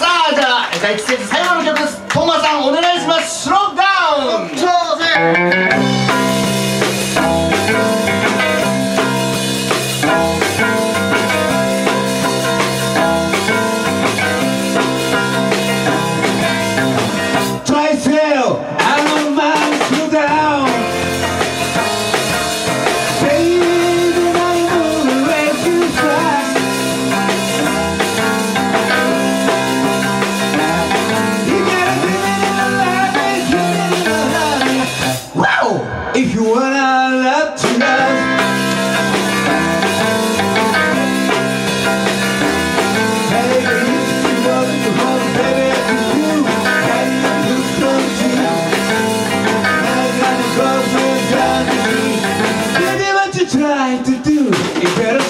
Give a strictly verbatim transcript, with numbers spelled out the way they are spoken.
さあ、じゃあだいいちステージ最後の曲です。トーマさんお願いします。スローダウン。そうぜ。 If you wanna love to love, hey, if you want to hold, baby, it's you. Hey, you come to you. Now you gotta go with me. Baby, what you try to do? You better